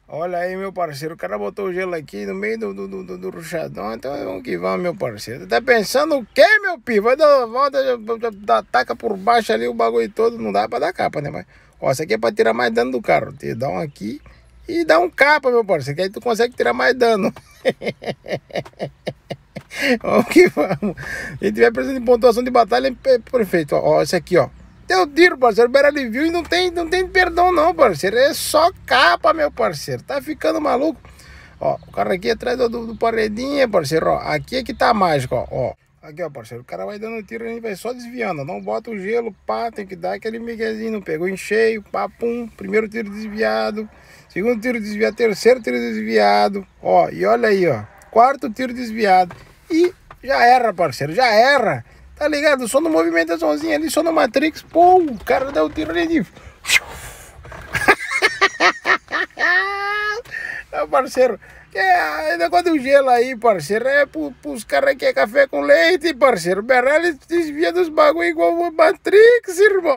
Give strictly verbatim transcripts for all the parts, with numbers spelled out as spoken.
Olha aí, meu parceiro, o cara botou o gelo aqui no meio do, do, do, do ruchadão, então vamos que vamos, meu parceiro. Tá pensando o quê, meu filho? Vai dar uma volta, já taca por baixo ali o bagulho todo, não dá pra dar capa, né? Mas, ó, isso aqui é pra tirar mais dano do carro. Te dá um aqui e dá um capa, meu parceiro, que aí tu consegue tirar mais dano. Vamos que vamos. Se tiver precisando de pontuação de batalha, é perfeito. Ó, ó, esse aqui, ó. Deu tiro, parceiro. O Berali viu e não tem, não tem perdão, não, parceiro. É só capa, meu parceiro. Tá ficando maluco. Ó, o cara aqui atrás do, do, do paredinha, parceiro. Ó, aqui é que tá mágico, ó. ó. Aqui, ó, parceiro. O cara vai dando tiro e vai só desviando. Não bota o gelo, pá. Tem que dar aquele miguezinho. Não pegou em cheio, pá, pum. Primeiro tiro desviado. Segundo tiro desviado. Terceiro tiro desviado. Ó, e olha aí, ó. Quarto tiro desviado. E já era, parceiro. Já era. Tá ligado? Só no movimentaçãozinha ali, só no Matrix. Pô, o cara deu o tiro ali de... Meu parceiro, é negócio do gelo aí, parceiro. É pro, pros caras que é café com leite, parceiro. O Berali desvia dos bagulho igual o Matrix, irmão.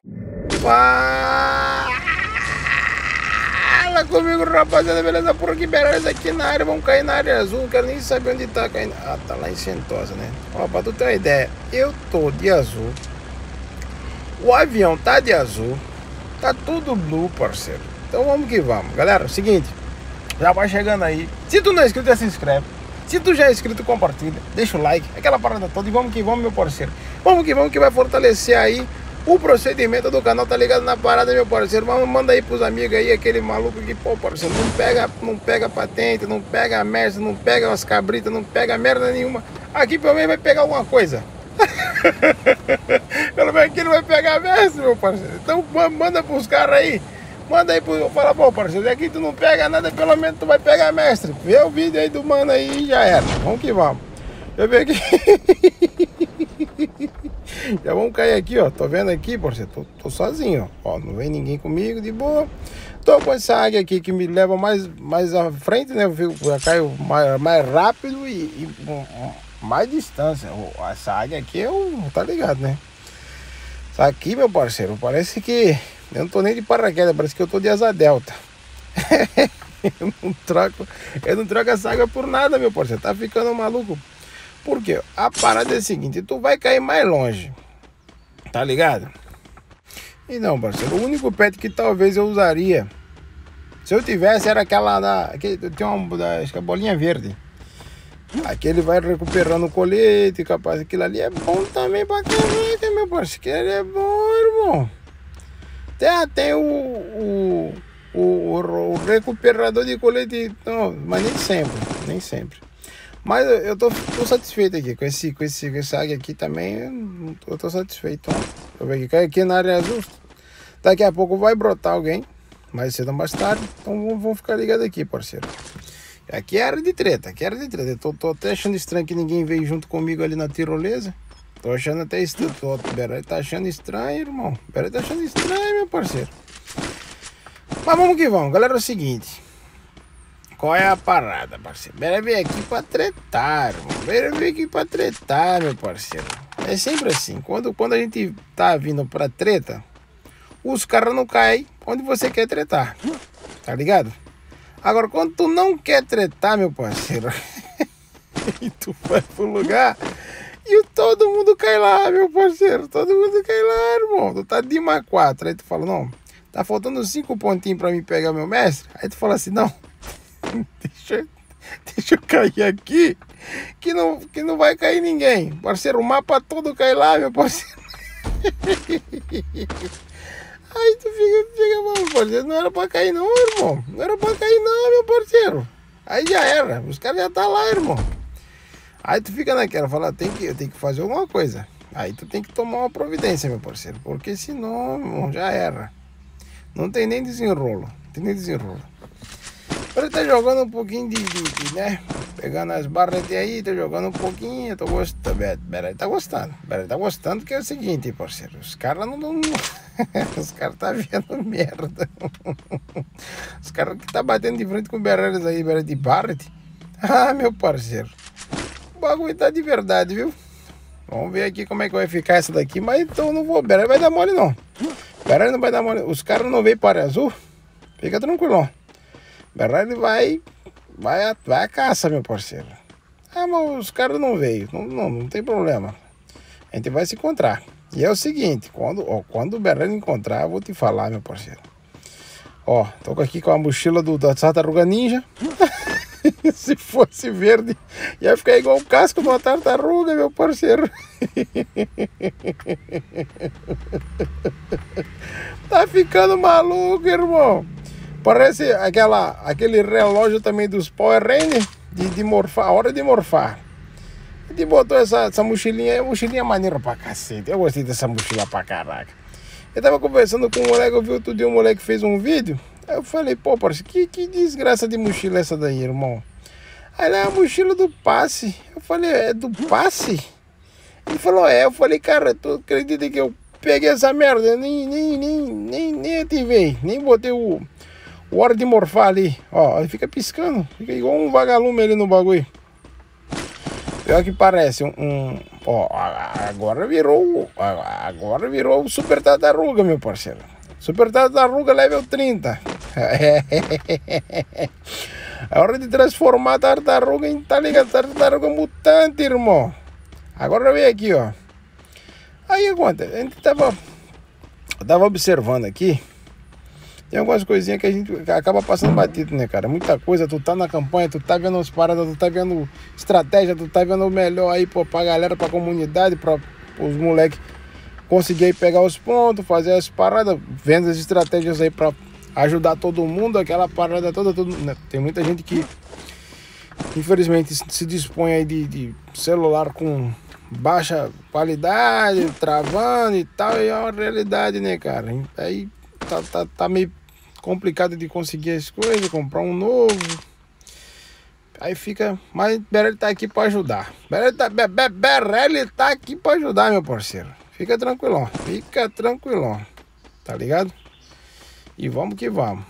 Fala comigo, rapaziada, beleza? Por aqui, Berali aqui na área. Vamos cair na área azul. Não quero nem saber onde tá caindo. Ah, tá lá em Sentosa, né? Ó, pra tu ter uma ideia, eu tô de azul. O avião tá de azul. Tá tudo blue, parceiro. Então vamos que vamos. Galera, seguinte. Já vai chegando aí. Se tu não é inscrito, já se inscreve. Se tu já é inscrito, compartilha. Deixa o like. Aquela parada toda. E vamos que vamos, meu parceiro. Vamos que vamos, que vai fortalecer aí o procedimento do canal. Tá ligado na parada, meu parceiro. Vamos, manda aí pros amigos aí. Aquele maluco que, pô, parceiro, não pega, não pega patente, não pega a merda, não pega umas cabritas, não pega merda nenhuma. Aqui pelo menos vai pegar alguma coisa. Pelo menos aqui não vai pegar merda, meu parceiro. Então manda pros caras aí. Manda aí pro... Fala, pô, parceiro, aqui tu não pega nada, pelo menos tu vai pegar, mestre. Vê o vídeo aí do mano aí e já era. Vamos que vamos. Deixa eu ver aqui. Já vamos cair aqui, ó. Tô vendo aqui, parceiro. Tô, tô sozinho, ó. Ó. Não vem ninguém comigo, de boa. Tô com essa águia aqui que me leva mais, mais à frente, né? Eu já caio mais, mais rápido e, e mais distância. Essa águia aqui, eu, tá ligado, né? Isso aqui, meu parceiro, parece que... Eu não tô nem de paraquedas, parece que eu tô de asa delta. eu não troco, eu não troco essa água por nada, meu parceiro. Tá ficando maluco. Por quê? A parada é a seguinte, tu vai cair mais longe. Tá ligado? E não, parceiro, o único pet que talvez eu usaria, se eu tivesse, era aquela da... Aquele, tem uma da, acho que é a bolinha verde. Aquele vai recuperando o colete, capaz. Aquilo ali é bom também pra caramba, meu parceiro. Aquele é bom, irmão. Tem, tem o, o, o, o recuperador de colete, não, mas nem sempre, nem sempre. Mas eu tô, tô satisfeito aqui com esse, com esse, com esse águia aqui também, eu tô satisfeito. Ó. Deixa eu ver aqui, cai aqui na área azul. Daqui a pouco vai brotar alguém, mais cedo ou mais tarde, então vamos ficar ligados aqui, parceiro. Aqui é área de treta, aqui é área de treta. Eu tô, tô até achando estranho que ninguém veio junto comigo ali na tirolesa. Tô achando até estranho. O Berali tá achando estranho, irmão. O Berali tá achando estranho, meu parceiro. Mas vamos que vamos. Galera, é o seguinte. Qual é a parada, parceiro? Berali veio aqui pra tretar, irmão. Berali veio aqui pra tretar, meu parceiro. É sempre assim. Quando, quando a gente tá vindo pra treta, os caras não caem onde você quer tretar. Tá ligado? Agora, quando tu não quer tretar, meu parceiro, e tu vai pro lugar... E todo mundo cai lá, meu parceiro. Todo mundo cai lá, irmão. Tu tá de mais quatro. Aí tu fala, não, tá faltando cinco pontinhos pra mim pegar meu mestre. Aí tu fala assim, não, deixa, deixa eu cair aqui, que não, que não vai cair ninguém. Parceiro, o mapa todo cai lá, meu parceiro. Aí tu fica, fica, meu parceiro, não era pra cair não, irmão. Não era pra cair não, meu parceiro. Aí já era, os caras já tá lá, irmão. Aí tu fica naquela, fala, tem que, eu tenho que fazer alguma coisa. Aí tu tem que tomar uma providência, meu parceiro. Porque senão, irmão, já era. Não tem nem desenrolo. Não tem nem desenrolo. Ele tá jogando um pouquinho de, de, de né? Pegando as barras de aí, tá jogando um pouquinho. Eu tô gostando. Berali tá gostando. Berali tá gostando, que é o seguinte, parceiro. Os caras não... não os caras tá vendo merda. Os caras que tá batendo de frente com o Berali aí, Berali de Barret. Ah, meu parceiro. O bagulho tá de verdade, viu? Vamos ver aqui como é que vai ficar essa daqui. Mas então eu não vou. Berali vai dar mole, não. Berali não vai dar mole. Os caras não veio para azul. Fica tranquilo. Berrelli vai, vai, a, vai a caça, meu parceiro. Ah, mas os caras não veio. Não, não, não tem problema. A gente vai se encontrar. E é o seguinte, quando, ó, quando o Berrelli encontrar, eu vou te falar, meu parceiro. Ó, tô aqui com a mochila do, da Tartaruga Ninja. Se fosse verde, ia ficar igual o casco de uma tartaruga, meu parceiro. Tá ficando maluco, irmão. Parece aquela, aquele relógio também dos Power Rangers de, de morfar, a hora de morfar. A gente botou essa, essa mochilinha, é mochilinha maneira pra cacete. Eu gostei dessa mochila pra caraca. Eu tava conversando com um moleque, eu vi outro dia um moleque fez um vídeo. Aí eu falei, pô, parceiro, que, que desgraça de mochila essa daí, irmão? Aí ele é a mochila do passe. Eu falei, é do passe? Ele falou, é. Eu falei, cara, tu acredita que eu peguei essa merda? Eu nem, nem, nem, nem, nem ativei, nem botei o, o hora de morfar ali. Ó, ele fica piscando, fica igual um vagalume ali no bagulho. Pior que parece um, um ó, agora virou, agora virou o Super Tartaruga, meu parceiro. Super Tartaruga level trinta. É hora de transformar a tartaruga em, tá ligado? Tartaruga mutante, irmão. Agora vem aqui, ó. Aí acontece, a gente tava, eu tava observando aqui. Tem algumas coisinhas que a gente acaba passando batido, né, cara? Muita coisa, tu tá na campanha, tu tá vendo as paradas, tu tá vendo estratégia, tu tá vendo o melhor aí, pô, pra galera, pra comunidade, pra os moleques conseguir pegar os pontos, fazer as paradas, vendo as estratégias aí pra ajudar todo mundo, aquela parada toda, todo, né? Tem muita gente que infelizmente se dispõe aí de, de celular com baixa qualidade, travando e tal, e é uma realidade, né, cara? Aí tá, tá, tá meio complicado de conseguir as coisas, comprar um novo. Aí fica, mas Berrelli tá aqui pra ajudar. Berrelli tá, Be, Be, Berrelli tá aqui pra ajudar, meu parceiro. Fica tranquilão, fica tranquilão, tá ligado? E vamos que vamos.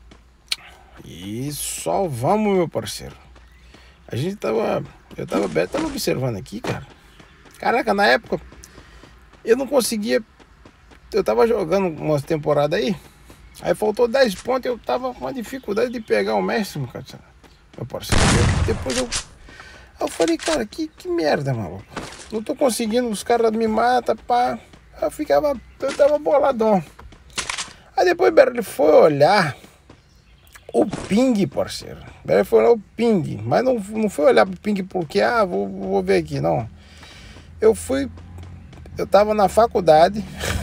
E só vamos, meu parceiro. A gente tava, eu tava, eu tava observando aqui, cara. Caraca, na época eu não conseguia. Eu tava jogando umas temporadas aí. Aí faltou dez pontos, eu tava com uma dificuldade de pegar o mestre, cara. Meu parceiro. Depois eu, eu falei, cara, que, que merda, maluco. Não tô conseguindo, os caras me matam, pá. Eu ficava, eu tava boladão. Aí depois o Berrelli foi olhar o ping, parceiro. O Berrelli foi olhar o ping. Mas não, não foi olhar pro ping porque, ah, vou, vou ver aqui, não. Eu fui, eu tava na faculdade.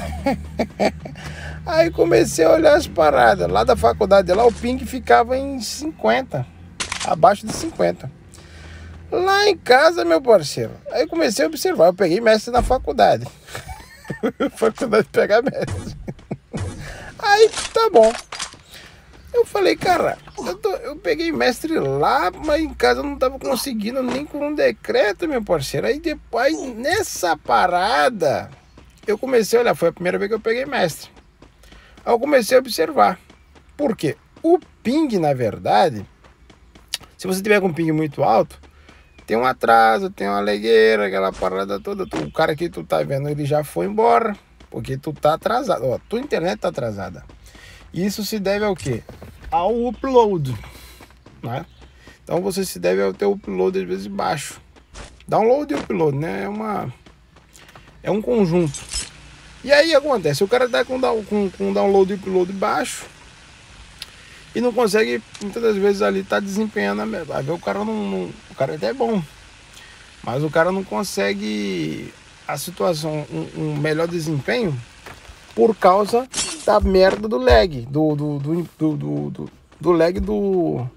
Aí comecei a olhar as paradas. Lá da faculdade, lá o ping ficava em cinquenta. Abaixo de cinquenta. Lá em casa, meu parceiro. Aí comecei a observar. Eu peguei mestre na faculdade. Faculdade de pegar mestre. Aí tá bom. Eu falei, cara, eu, tô, eu peguei mestre lá, mas em casa eu não tava conseguindo nem com um decreto, meu parceiro. Aí depois, nessa parada, eu comecei a olhar. Foi a primeira vez que eu peguei mestre. Aí eu comecei a observar. Por quê? O ping, na verdade, se você tiver com um ping muito alto, tem um atraso, tem uma legueira, aquela parada toda. O cara que tu tá vendo, ele já foi embora, porque tu tá atrasado. Ó, tua internet tá atrasada. Isso se deve ao quê? Ao upload, né? Então você se deve ao teu upload às vezes baixo. Download e upload, né? É uma, é um conjunto. E aí acontece, o cara tá com, com, com download e upload baixo e não consegue, muitas das vezes ali tá desempenhando a mesma. Vai ver, o cara não, não, o cara até é bom, mas o cara não consegue a situação, um, um melhor desempenho por causa da merda do lag, do, do, do, do, do, do, do lag do,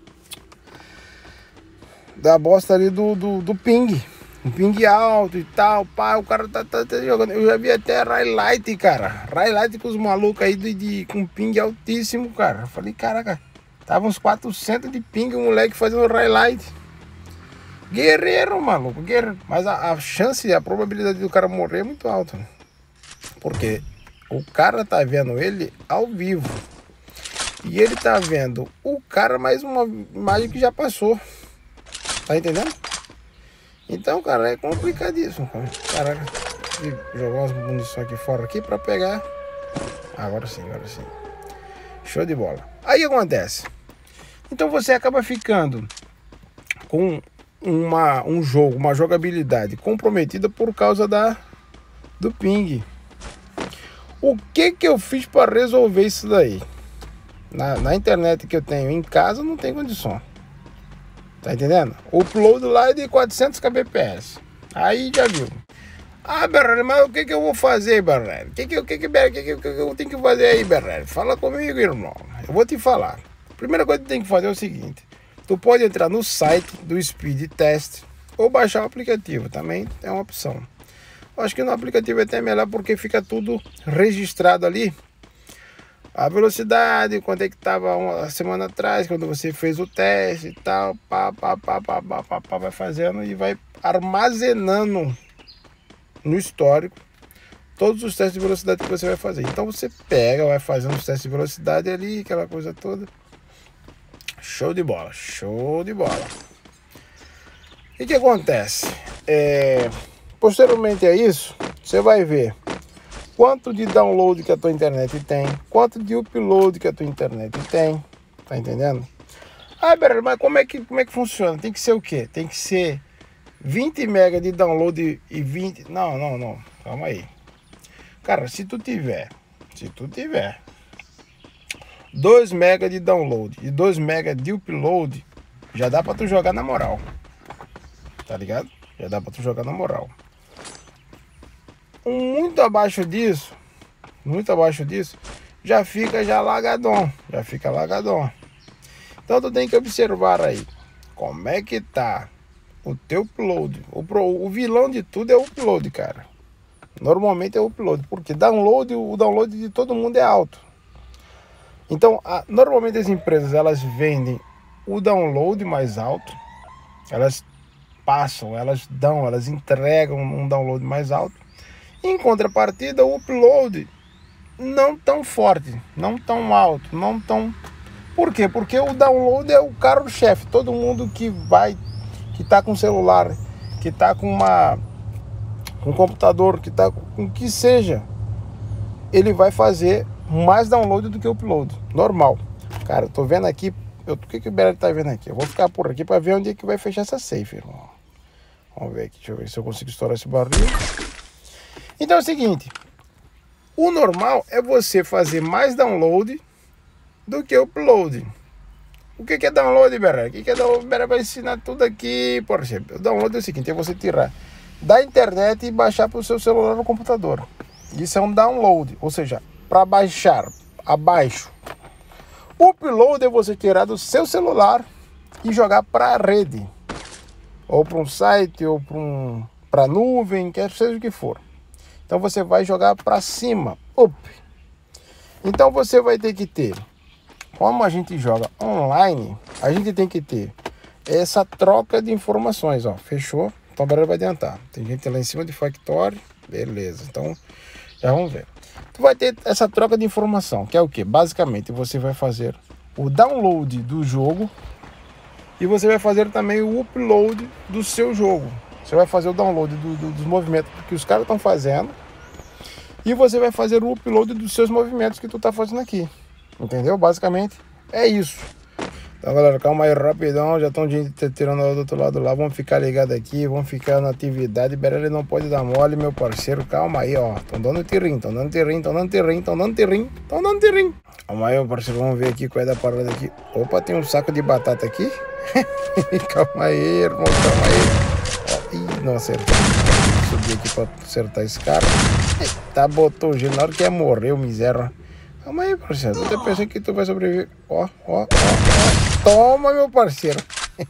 da bosta ali do, do, do ping, um ping alto e tal, pá, o cara tá, tá, tá jogando. Eu já vi até highlight, cara, highlight com os malucos aí de, de, com ping altíssimo, cara. Eu falei, caraca, tava uns quatrocentos de ping, o moleque fazendo highlight. Guerreiro, maluco, guerreiro. Mas a, a chance, a probabilidade do cara morrer é muito alta, né? Porque o cara tá vendo ele ao vivo. E ele tá vendo o cara mais uma imagem que já passou. Tá entendendo? Então, cara, é complicadíssimo, cara. Caraca, vou jogar umas munições aqui fora aqui pra pegar. Agora sim, agora sim. Show de bola. Aí acontece. Então você acaba ficando com uma, um jogo, uma jogabilidade comprometida por causa da, do ping. O que que eu fiz para resolver isso daí? Na, na internet que eu tenho em casa não tem condição. Tá entendendo? O upload lá é de quatrocentos kbps. Aí já viu. Ah, Bernardo, mas o que que eu vou fazer, Bernardo? O que que, que, que, que, que, que eu tenho que fazer aí, Bernardo? Fala comigo, irmão. Eu vou te falar. A primeira coisa que tu tem que fazer é o seguinte. Tu pode entrar no site do Speed Test ou baixar o aplicativo. Também é uma opção. Eu acho que no aplicativo é até melhor porque fica tudo registrado ali. A velocidade, quanto é que estava uma semana atrás, quando você fez o teste e tal, pá, pá, pá, pá, pá, pá, pá, vai fazendo e vai armazenando no histórico todos os testes de velocidade que você vai fazer. Então você pega, vai fazendo os testes de velocidade ali, aquela coisa toda. Show de bola, show de bola. E o que acontece? É, posteriormente a isso, você vai ver quanto de download que a tua internet tem, quanto de upload que a tua internet tem, tá entendendo? Ah, Bernardo, mas como é que, como é que funciona? Tem que ser o quê? Tem que ser vinte mega de download e vinte... Não, não, não, calma aí. Cara, se tu tiver, se tu tiver dois mega de download e dois mega de upload, já dá pra tu jogar na moral. Tá ligado? Já dá pra tu jogar na moral. Muito abaixo disso, muito abaixo disso, já fica já lagadão, já fica lagadão. Então tu tem que observar aí, como é que tá o teu upload. O, pro, o vilão de tudo é o upload, cara. Normalmente é o upload, porque download, o download de todo mundo é alto. Então, a, normalmente as empresas, elas vendem o download mais alto, elas passam, elas dão, elas entregam um download mais alto. Em contrapartida, o upload não tão forte, não tão alto, não tão... Por quê? Porque o download é o carro-chefe. Todo mundo que vai, que tá com celular, que tá com uma, um computador, que tá com o que seja, ele vai fazer mais download do que o upload, normal. Cara, eu tô vendo aqui, eu, o que que o Bernardo tá vendo aqui? Eu vou ficar por aqui para ver onde é que vai fechar essa safe, irmão. Vamos ver aqui, deixa eu ver se eu consigo estourar esse barril. Então é o seguinte, o normal é você fazer mais download do que upload. O que é download, Bernardo? O que é download? Bernardo vai ensinar tudo aqui, por exemplo. O download é o seguinte, é você tirar da internet e baixar para o seu celular no computador. Isso é um download, ou seja, para baixar abaixo. O upload é você tirar do seu celular e jogar para a rede, ou para um site, ou para um, para nuvem, quer seja o que for. Então você vai jogar para cima, up. Então você vai ter que ter, como a gente joga online, a gente tem que ter essa troca de informações, ó. Fechou? Então agora vai adiantar. Tem gente lá em cima de Factory, beleza. Então já vamos ver. Tu vai ter essa troca de informação, que é o que? Basicamente você vai fazer o download do jogo e você vai fazer também o upload do seu jogo. Você vai fazer o download do, do, dos movimentos que os caras estão fazendo e você vai fazer o upload dos seus movimentos que tu tá fazendo aqui. Entendeu? Basicamente é isso. Então, galera, calma aí rapidão. Já estão tirando do outro lado lá. Vamos ficar ligado aqui. Vamos ficar na atividade. Berelli não pode dar mole, meu parceiro. Calma aí, ó. Estão dando tirim, estão dando tirim, estão dando tirim, estão dando tirim, estão dando tirim. Calma aí, meu parceiro. Vamos ver aqui qual é da parada aqui. Opa, tem um saco de batata aqui. Calma aí, irmão. Calma aí. Ó, ih, não acertei. Vou subir aqui pra acertar esse cara. Eita, botou gelo. Na hora que ia morrer, o miséria. Calma aí, parceiro. Eu tô pensando que tu vai sobreviver. Ó, ó, ó, ó. Toma, meu parceiro.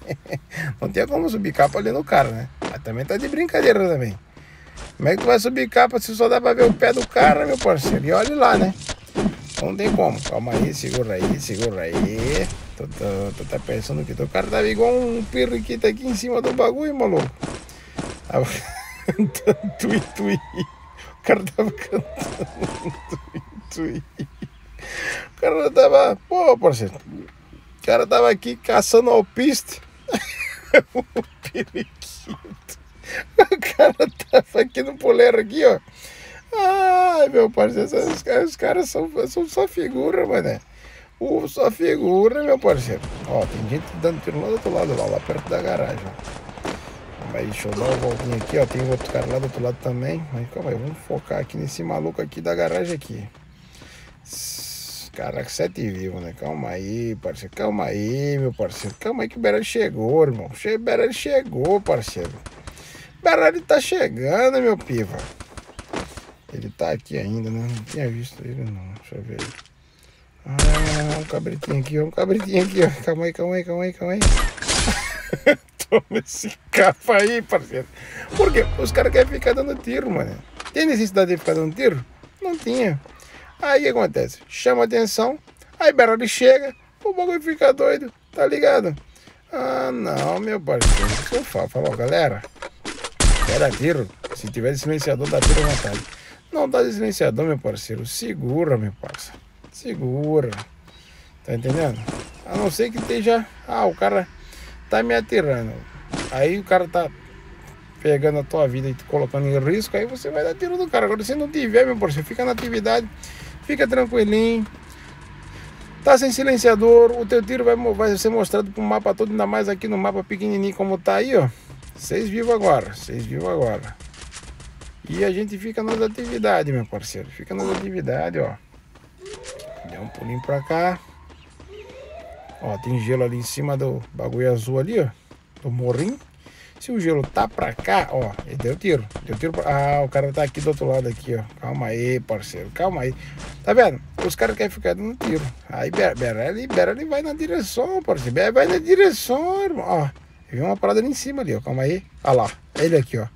Não tinha como subir capa ali no cara, né? Mas também tá de brincadeira também. Como é que tu vai subir capa se só dá pra ver o pé do cara, meu parceiro? E olha lá, né? Não tem como. Calma aí, segura aí, segura aí. Tu, tu, tu tá pensando que o cara tava igual um pirriquito aqui em cima do bagulho, maluco. Tava cantando tui, tui. O cara tava cantando tui, tui. O cara tava... Pô, parceiro. O cara tava aqui caçando alpiste. O periquito. O cara tava aqui no puleiro aqui, ó. Ai, meu parceiro, os caras, os caras são, são só figura, mané. Uh, só figura, meu parceiro. Ó, tem gente dando tiro lá do outro lado, lá, lá perto da garagem, ó. Mas deixa eu dar uma voltinha aqui, ó. Tem outro cara lá do outro lado também. Mas calma aí, vamos focar aqui nesse maluco aqui da garagem aqui. Caraca, sete vivos, né? Calma aí, parceiro. Calma aí, meu parceiro. Calma aí que o Berardi chegou, irmão. O Berardi chegou, parceiro. O Berardi tá chegando, meu piva. Ele tá aqui ainda, né? Não tinha visto ele, não. Deixa eu ver. Ah, um cabritinho aqui, ó. Um cabritinho aqui, ó. Calma aí, calma aí, calma aí, calma aí. Toma esse capa aí, parceiro. Por quê? Os caras querem ficar dando tiro, mano. Tem necessidade de ficar dando tiro? Não tinha. Aí o que acontece? Chama atenção. Aí Berardi chega. O bagulho fica doido. Tá ligado? Ah, não, meu parceiro. Eu falo, falo, galera. Era tiro. Se tiver silenciador, dá tiro à vontade. Não dá de silenciador, meu parceiro. Segura, meu parceiro. Segura. Tá entendendo? A não ser que esteja... Ah, o cara tá me atirando. Aí o cara tá pegando a tua vida e te colocando em risco. Aí você vai dar tiro no cara. Agora se não tiver, meu parceiro, fica na atividade. Fica tranquilinho. Tá sem silenciador. O teu tiro vai, vai ser mostrado pro mapa todo. Ainda mais aqui no mapa pequenininho como tá aí, ó. Seis vivos agora. Seis vivos agora. E a gente fica nas atividades, meu parceiro. Fica nas atividades, ó. Dá um pulinho pra cá. Ó, tem gelo ali em cima do bagulho azul ali, ó. Do morrinho. Se o gelo tá pra cá, ó. Ele deu tiro. Deu tiro pra... Ah, o cara tá aqui do outro lado aqui, ó. Calma aí, parceiro. Calma aí. Tá vendo? Os caras querem ficar dando tiro. Aí Berardi, Berardi vai na direção, parceiro. Berardi vai na direção, irmão. Ó. Viu uma parada ali em cima ali, ó. Calma aí. Olha lá. Ele aqui, ó.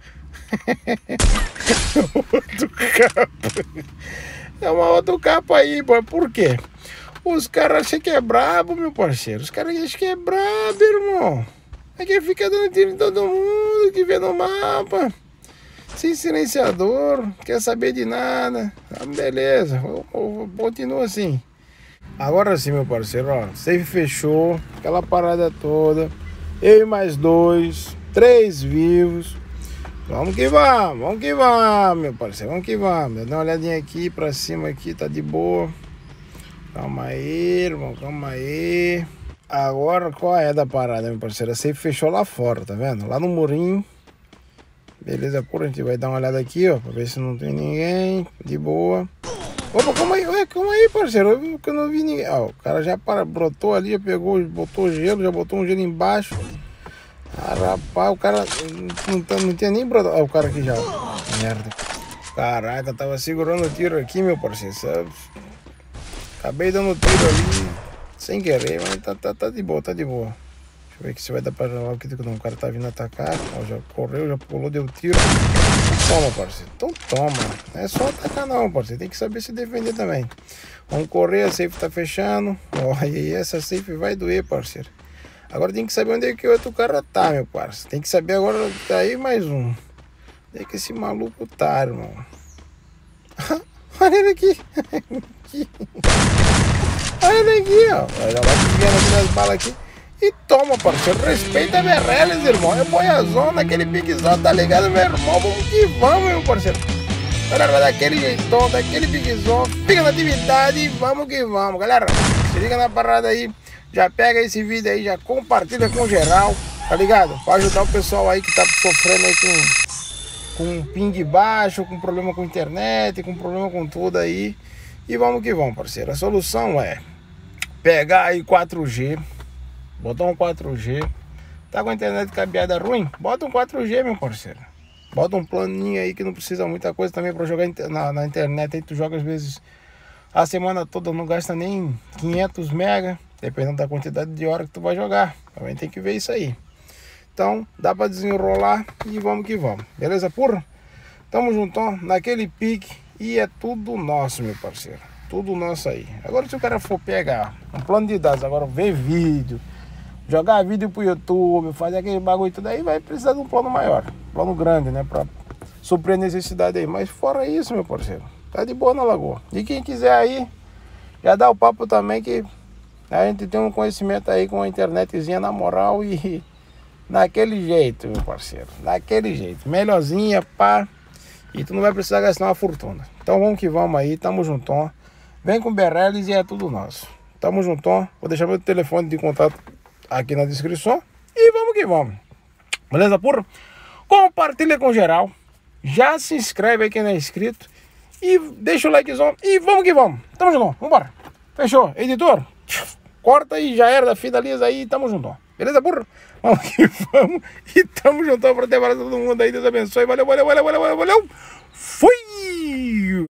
Outro capa. É uma outra capa aí, pô. Por quê? Os caras acham que é brabo, meu parceiro. Os caras acham que é brabo, irmão. É que fica dando tiro em todo mundo que vê no mapa. Sem silenciador. Quer saber de nada. Ah, beleza. Continua assim. Agora sim, meu parceiro, ó. Safe fechou. Aquela parada toda. Eu e mais dois. Três vivos. Vamos que vamos, vamos que vamos, meu parceiro, vamos que vamos. Dá uma olhadinha aqui pra cima aqui, tá de boa. Calma aí, irmão, calma aí. Agora, qual é da parada, meu parceiro? A safe fechou lá fora, tá vendo? Lá no murinho. Beleza, pura, a gente vai dar uma olhada aqui, ó, pra ver se não tem ninguém. De boa. Opa, calma aí, ué, calma aí, parceiro, eu, eu não vi ninguém. Ó, o cara já para, brotou ali, já pegou, botou gelo, já botou um gelo embaixo. Ah, rapaz, o cara não, não tinha nem brotado. Olha o cara aqui já. Merda. Caraca, tava segurando o tiro aqui, meu parceiro. Sabe? Acabei dando tiro ali sem querer, mas tá, tá, tá de boa, tá de boa. Deixa eu ver aqui se vai dar pra jogar. O cara tá vindo atacar. Ó, já correu, já pulou, deu tiro. Toma, parceiro. Então toma. Não é só atacar não, parceiro. Tem que saber se defender também. Vamos correr, a safe tá fechando. Ó, e essa safe vai doer, parceiro. Agora tem que saber onde é que o outro cara tá, meu parceiro. Tem que saber agora, tá aí mais um. Onde é que esse maluco tá, irmão? Olha ele aqui. Olha ele aqui, ó. Já vai pegando aqui nas balas aqui. E toma, parceiro. Respeita a Berreles, irmão. É boiazão daquele piquezão, tá ligado, meu irmão? Vamos que vamos, meu parceiro. Galera, daquele jeitão, daquele piquezão. Fica na atividade e vamos que vamos, galera. Se liga na parada aí. Já pega esse vídeo aí, já compartilha com geral, tá ligado? Pra ajudar o pessoal aí que tá sofrendo aí com, com um ping baixo, com problema com internet, com problema com tudo aí. E vamos que vamos, parceiro. A solução é pegar aí quatro G, botar um quatro G. Tá com a internet cabeada ruim? Bota um quatro G, meu parceiro. Bota um planinho aí que não precisa muita coisa também pra jogar na, na internet. Aí tu joga às vezes a semana toda, não gasta nem quinhentos mega. Dependendo da quantidade de hora que tu vai jogar. Também tem que ver isso aí. Então, dá pra desenrolar e vamos que vamos. Beleza, porra? Tamo juntão naquele pique e é tudo nosso, meu parceiro. Tudo nosso aí. Agora se o cara for pegar um plano de dados, agora ver vídeo, jogar vídeo pro YouTube, fazer aquele bagulho tudo aí, vai precisar de um plano maior. Plano grande, né? Pra suprir a necessidade aí. Mas fora isso, meu parceiro, tá de boa na lagoa. E quem quiser aí, já dá o papo também que a gente tem um conhecimento aí com a internetzinha na moral e naquele jeito, meu parceiro. Naquele jeito. Melhorzinha, pá. E tu não vai precisar gastar uma fortuna. Então vamos que vamos aí, tamo juntão. Vem com o Berreles e é tudo nosso. Tamo juntão. Vou deixar meu telefone de contato aqui na descrição. E vamos que vamos. Beleza, porra? Compartilha com geral. Já se inscreve aí quem não é inscrito. E deixa o likezão. E vamos que vamos. Tamo junto. Vambora. Fechou. Editor, corta aí, já era. Finaliza aí. Tamo junto. Beleza, burro? Vamos que vamos. E tamo junto pra ter para todo mundo aí. Deus abençoe. Valeu, valeu, valeu, valeu, valeu. Fui!